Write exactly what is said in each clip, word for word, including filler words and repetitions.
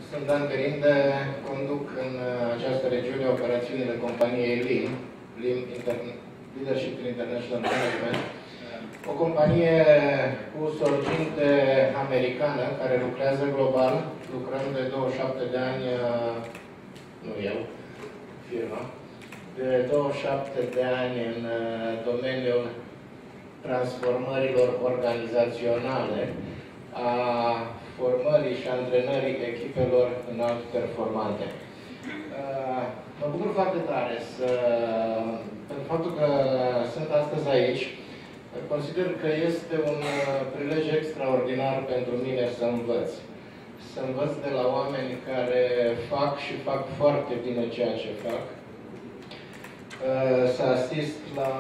Sunt Dan Berinde, conduc în această regiune operațiunile companiei L I M, L I M Inter- Leadership International Management, o companie cu sorginte americană care lucrează global. Lucrăm de douăzeci și șapte de ani, nu eu, firma, de douăzeci și șapte de ani în domeniul transformărilor organizaționale, a formării și antrenării echipelor înalt performante. Mă bucur foarte tare să, pentru faptul că sunt astăzi aici. Consider că este un prilej extraordinar pentru mine să învăț. Să învăț de la oameni care fac și fac foarte bine ceea ce fac. Să asist la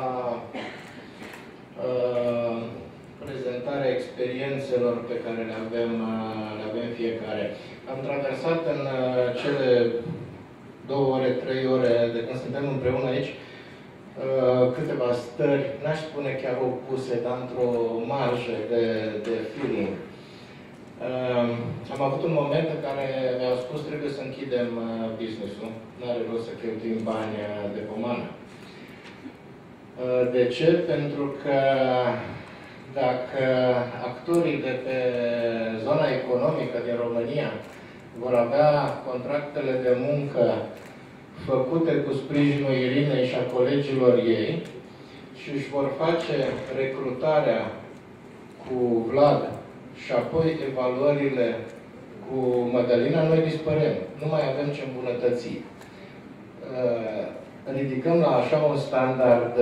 prezentarea experiențelor pe care le avem, le avem fiecare. Am traversat în cele două ore, trei ore de când suntem împreună aici, câteva stări, n-aș spune chiar opuse, dar într-o marjă de, de feeling. Am avut un moment în care mi-au spus trebuie să închidem business-ul, n-are rost să cheltuim bani de pomană. De ce? Pentru că dacă actorii de pe zona economică din România vor avea contractele de muncă făcute cu sprijinul Irinei și a colegilor ei și își vor face recrutarea cu Vlad și apoi evaluările cu Mădălina, noi dispărem. Nu mai avem ce îmbunătăți. Ridicăm la așa un standard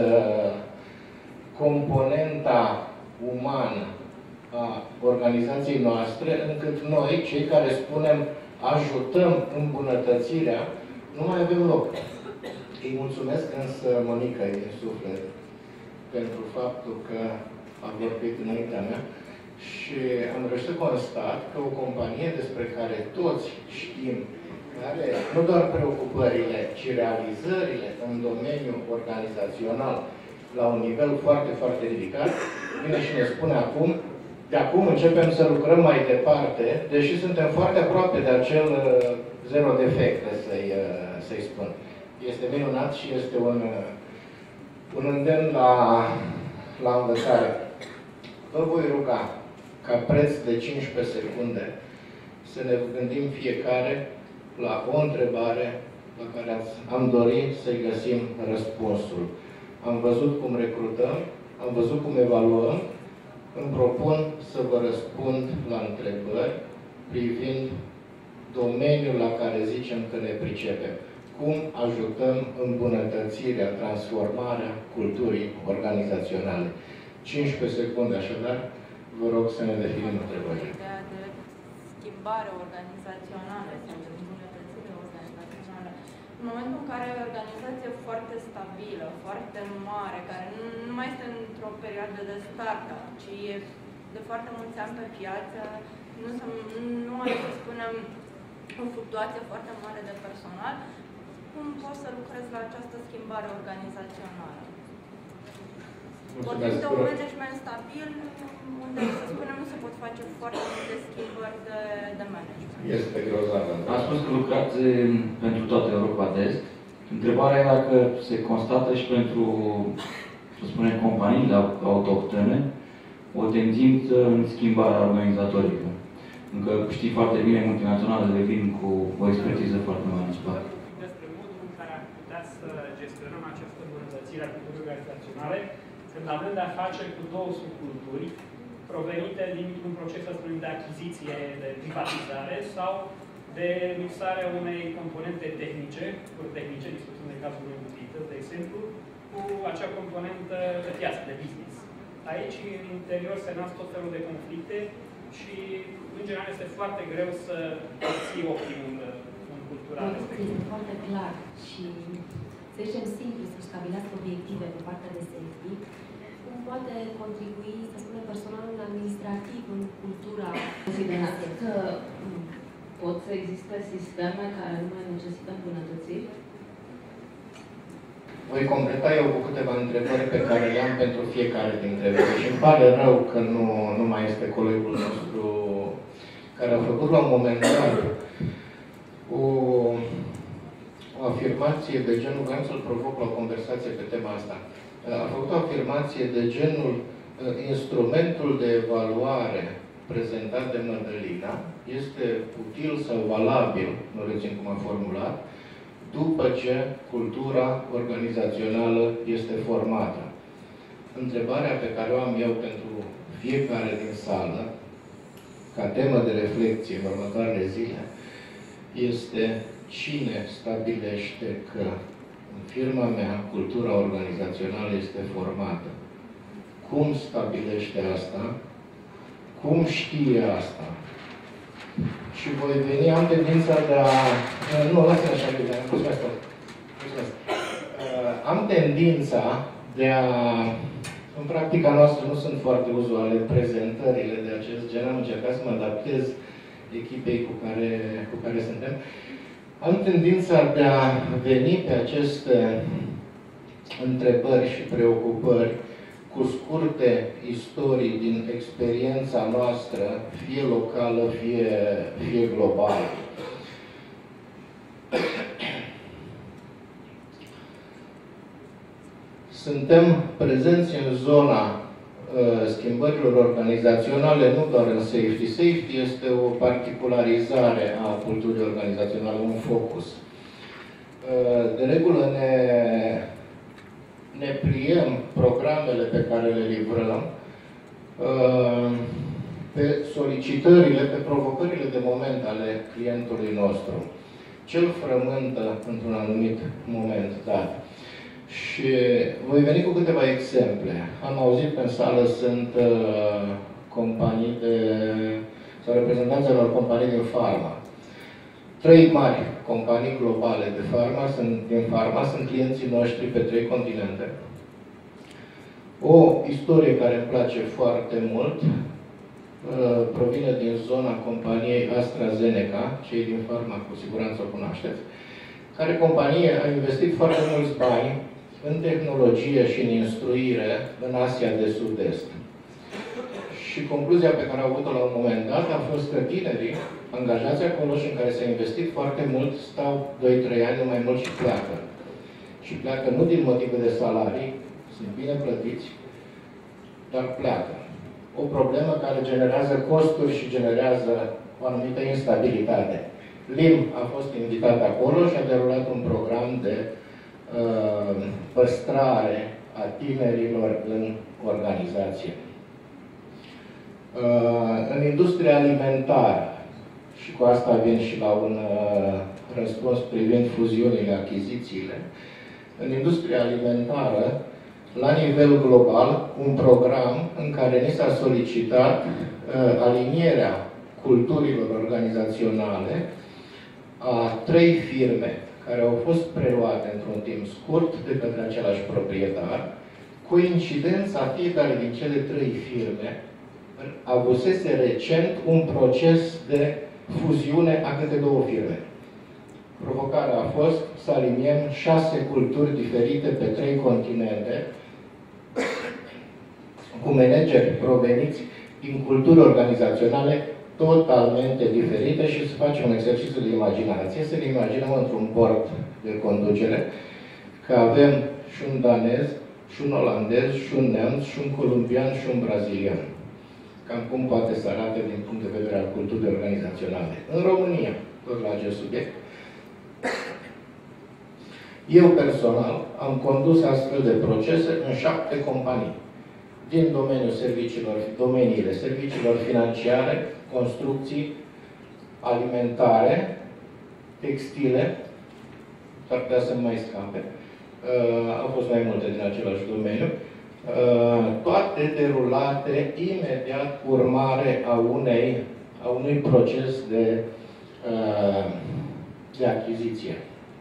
componenta umană a organizației noastre, încât noi, cei care spunem ajutăm îmbunătățirea, nu mai avem loc. Îi mulțumesc însă Monica din suflet pentru faptul că a vorbit înaintea mea și am reușit să constat că o companie despre care toți știm, care nu doar preocupările, ci realizările în domeniul organizațional la un nivel foarte, foarte ridicat, vine și ne spune acum, de acum începem să lucrăm mai departe, deși suntem foarte aproape de acel uh, zero defecte, să-i uh, să-i spun. Este minunat și este un, uh, un îndemn la, la învățare. Vă voi ruga ca preț de cincisprezece secunde să ne gândim fiecare la o întrebare la care am dorit să-i găsim răspunsul. Am văzut cum recrutăm, am văzut cum evaluăm, îmi propun să vă răspund la întrebări privind domeniul la care zicem că ne pricepem. Cum ajutăm îmbunătățirea, transformarea culturii organizaționale. cincisprezece secunde, așadar, vă rog să ne definim întrebările. Ideea de schimbare organizațională sau de îmbunătățire organizațională. În momentul în care ai o organizație foarte stabilă, foarte mare, care nu, nu mai este într-o perioadă de startup, ci e de foarte mulți ani pe piață, nu, se, nu are, să spunem, o fluctuație foarte mare de personal, cum poți să lucrezi la această schimbare organizațională? Potrivit de un management stabil, unde, să spunem, nu se pot face foarte multe schimbări de, de management. Este grozav. Am spus că lucrați pentru toată Europa de Est. Întrebarea e dacă se constată și pentru, să spunem, companiile autohtone o tendință în schimbarea organizatorică. Încă știi foarte bine, multinaționalele vin cu o expertiză foarte mare în spate. Despre modul în care am putea să gestionăm această îmbunătățire a culturii organizaționale, când avem de-a face cu două subculturi provenite dintr-un proces, să spunem, de achiziție, de privatizare sau de mixarea unei componente tehnice, pur tehnice, discutând de cazul unui utilități, de exemplu, cu acea componentă de piață, de business. Aici, în interior, se nasc tot felul de conflicte și, în general, este foarte greu să ții optimul în cultura respectivă. Este foarte clar și, să zicem, simplu să stabilească obiective pe partea de safety, cum poate contribui, să spunem, personalul administrativ în cultura. Considerați că pot să existe sisteme care nu mai necesită îmbunătățiri? Voi completa eu cu câteva întrebări pe care le am pentru fiecare dintre voi. Și îmi pare rău că nu, nu mai este colegul nostru care a făcut la un moment dat o, o afirmație de genul, vreau să-l provoc la o conversație pe tema asta. A făcut o afirmație de genul, instrumentul de evaluare prezentat de Mădălina este util sau valabil, nu rețin cum a formulat, după ce cultura organizațională este formată. Întrebarea pe care o am eu pentru fiecare din sală, ca temă de reflexie în următoarele zile, este cine stabilește că în firma mea cultura organizațională este formată? Cum stabilește asta? Cum știe asta? Și voi veni, am tendința de a... Nu, lasă-mi așa, bine, mulțumesc. Mulțumesc. Am tendința de a... În practica noastră nu sunt foarte uzuale prezentările de acest gen. Am încercat să mă adaptez echipei cu care, cu care suntem. Am tendința de a veni pe aceste întrebări și preocupări cu scurte istorii din experiența noastră, fie locală, fie, fie globală. Suntem prezenți în zona uh, schimbărilor organizaționale, nu doar în safety. Safety este o particularizare a culturii organizaționale, un focus. Uh, de regulă ne, ne pliem programele pe care le livrăm uh, pe solicitările, pe provocările de moment ale clientului nostru. Ce îl frământă într-un anumit moment dat. Și voi veni cu câteva exemple. Am auzit că în sală sunt uh, companii de, sau reprezentanții unor companii din farma. Trei mari companii globale de farma sunt, din farma sunt clienții noștri pe trei continente. O istorie care îmi place foarte mult uh, provine din zona companiei AstraZeneca, cei din farma cu siguranță o cunoașteți, care companie a investit foarte mulți bani în tehnologie și în instruire în Asia de Sud-Est. Și concluzia pe care au avut-o la un moment dat a fost că tinerii angajați acolo și în care s-a investit foarte mult stau doi trei ani, nu mai mult și pleacă. Și pleacă nu din motive de salarii, sunt bine plătiți, dar pleacă. O problemă care generează costuri și generează o anumită instabilitate. Lim a fost invitat acolo și a derulat un program de uh, păstrare a tinerilor în organizație. Uh, în industria alimentară, și cu asta vin și la un uh, răspuns privind fuziunile, achizițiile, în industria alimentară, la nivel global, un program în care ni s-a solicitat uh, alinierea culturilor organizaționale a trei firme care au fost preluate într-un timp scurt de către același proprietar. Coincidența, fiecare din cele trei firme avusese recent un proces de fuziune a câte două firme. Provocarea a fost să aliniem șase culturi diferite pe trei continente, cu manageri proveniți din culturi organizaționale totalmente diferite și să facem un exercițiu de imaginație, să ne imaginăm într-un bord de conducere că avem și un danez, și un olandez, și un neamț, și un columbian, și un brazilian. Cam cum poate să arate din punct de vedere al culturii organizaționale. În România, tot la acest subiect, eu personal am condus astfel de procese în șapte companii. Din domeniul serviciilor, domeniile serviciilor financiare, construcții, alimentare, textile, s-ar putea să mai scape. Uh, au fost mai multe din același domeniu. Uh, toate derulate imediat urmare a, unei, a unui proces de, uh, de achiziție.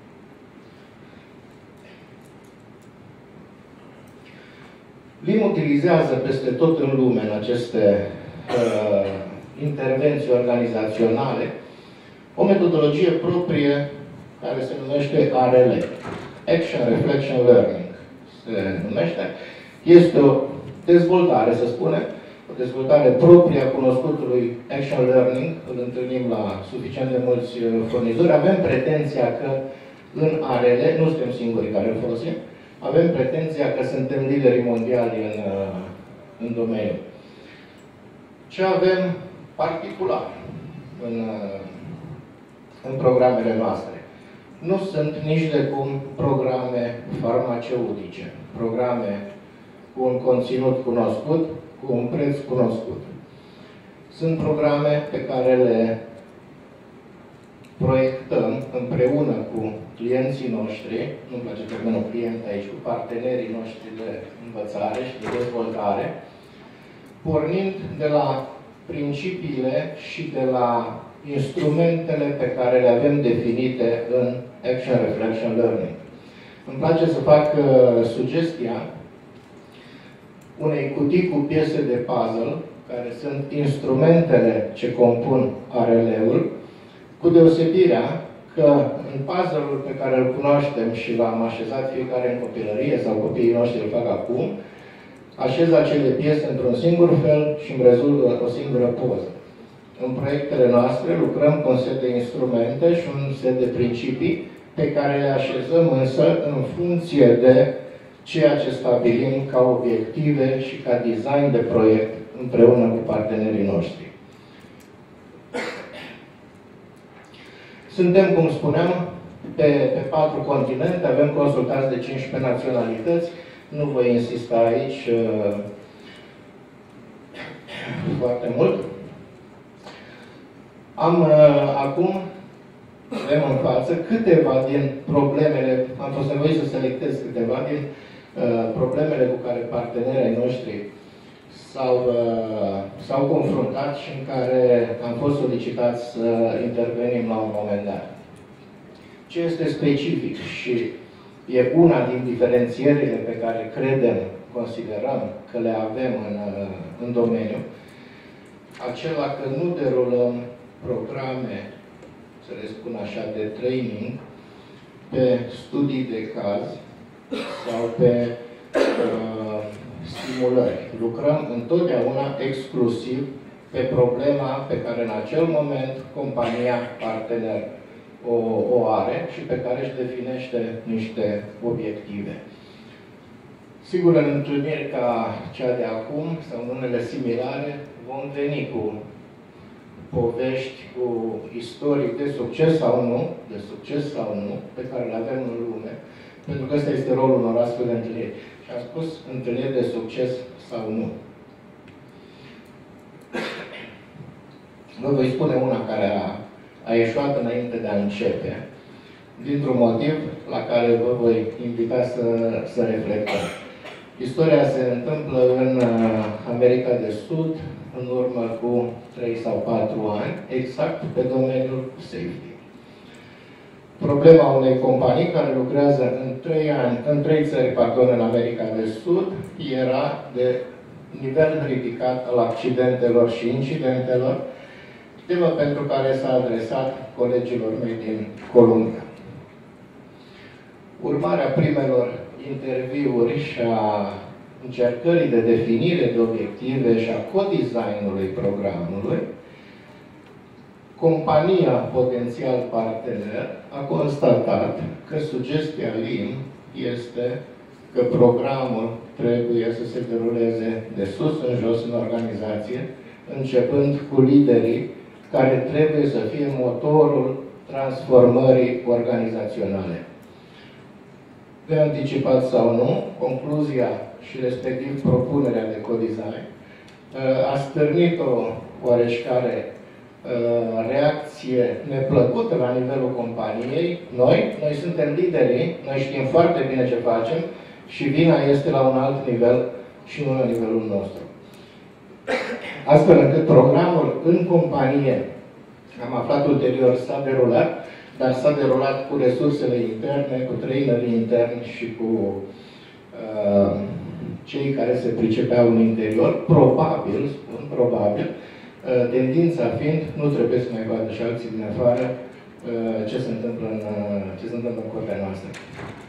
Lim utilizează peste tot în lume, în aceste uh, intervenții organizaționale, o metodologie proprie care se numește A R L, Action, Reflection, Learning. Se numește. Este o dezvoltare, să spunem, o dezvoltare proprie a cunoscutului Action Learning, îl întâlnim la suficient de mulți furnizori, avem pretenția că în arele, nu suntem singurii care îl folosim, avem pretenția că suntem lideri mondiali în, în domeniu. Ce avem particular în, în programele noastre? Nu sunt nici de cum programe farmaceutice, programe cu un conținut cunoscut, cu un preț cunoscut. Sunt programe pe care le proiectăm împreună cu clienții noștri, nu-mi place termenul client aici, cu partenerii noștri de învățare și de dezvoltare, pornind de la principiile și de la instrumentele pe care le avem definite în Action Reflection Learning. Îmi place să fac uh, sugestia unei cutii cu piese de puzzle, care sunt instrumentele ce compun A R L-ul, cu deosebirea că în puzzle-ul pe care îl cunoaștem și l-am așezat fiecare în copilărie sau copiii noștri îl fac acum, așez acele piese într-un singur fel și îmi rezolvă o singură poză. În proiectele noastre lucrăm cu un set de instrumente și un set de principii pe care le așezăm însă în funcție de ceea ce stabilim ca obiective și ca design de proiect împreună cu partenerii noștri. Suntem, cum spuneam, pe, pe patru continente, avem consultați de cincisprezece naționalități. Nu voi insista aici uh, foarte mult. Am uh, acum, avem în față câteva din problemele, am fost nevoit să selectez câteva din uh, problemele cu care partenerii noștri s-au uh, confruntat și în care am fost solicitați să intervenim la un moment dat. Ce este specific și e una din diferențierile pe care credem, considerăm că le avem în, în domeniu, acela că nu derulăm programe, să le spun așa, de training pe studii de caz sau pe uh, stimulări. Lucrăm întotdeauna exclusiv pe problema pe care în acel moment compania partener o, o are și pe care își definește niște obiective. Sigur, în întâlniri ca cea de acum sau unele similare, vom veni cu povești, cu istorii de succes sau nu, de succes sau nu, pe care le avem în lume, pentru că ăsta este rolul unor astfel de întâlniri. Și am spus întâlniri de succes sau nu. Vă voi spune una care a, a ieșuat înainte de a începe, dintr-un motiv la care vă voi invita să, să reflectăm. Istoria se întâmplă în America de Sud, în urmă cu trei sau patru ani, exact pe domeniul safety. Problema unei companii care lucrează în trei, ani, în trei țări pardon, în America de Sud era de nivel ridicat al accidentelor și incidentelor, temă pentru care s-a adresat colegilor mei din Columbia. Urmarea primelor interviuri și a încercării de definire de obiective și a co-designului programului, compania potențial partener a constatat că sugestia L I M este că programul trebuie să se deruleze de sus în jos în organizație, începând cu liderii care trebuie să fie motorul transformării organizaționale. De anticipat sau nu, concluzia și respectiv propunerea de co-design a stârnit o oareșcare reacție neplăcută la nivelul companiei. Noi, noi suntem liderii, noi știm foarte bine ce facem și vina este la un alt nivel și nu la nivelul nostru. Astfel încât programul în companie, am aflat ulterior, s-a derulat, dar s-a derulat cu resursele interne, cu trainerii interni și cu uh, cei care se pricepeau în interior, probabil, spun, probabil, uh, tendința fiind, nu trebuie să mai vadă și alții din afară uh, ce se întâmplă în, uh, ce se întâmplă în curtea noastră.